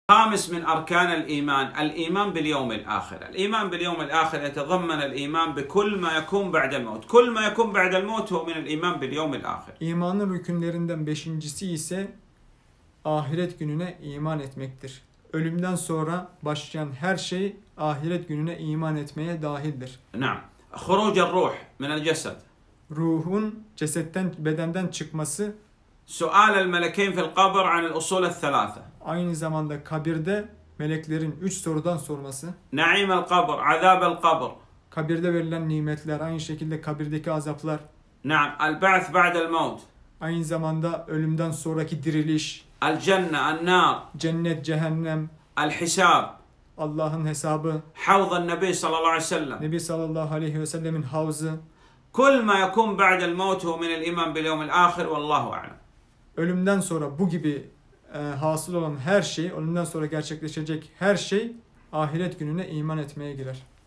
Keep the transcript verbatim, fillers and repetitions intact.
خامس من أركان الإيمان الإيمان باليوم الآخر. الإيمان باليوم الآخر يتضمن الإيمان بكل ما يكون بعد الموت. كل ما يكون بعد الموت هو من الإيمان باليوم الآخر. İmanın rükünlerinden beşincisi ise ahiret gününe iman etmektir. Ölümden sonra başlayan her şey ahiret gününe iman etmeye dahildir. نعم. خروج الروح من الجسد. Ruhun cesetten, bedenden çıkması, سؤال الملكين في القبر عن الأصول الثلاثة. aynı zamanda kabirde meleklerin üç sorudan sorması, نعيم القبر، عذاب القبر. kabirde verilen nimetler, aynı şekilde kabirdeki azaplar, نعم. البعث بعد الموت. aynı zamanda ölümden sonraki diriliş, الجنة، النار. cennet, cehennem, الحساب. Allah'ın hesabı, حوض النبي صلى الله عليه وسلم. Nebi sallallahu aleyhi ve sellemin havzı. كل ما يكون بعد الموت هو من الإيمان باليوم الآخر والله أعلم. Ölümden sonra bu gibi e, hasıl olan her şey, ölümden sonra gerçekleşecek her şey ahiret gününe iman etmeye girer.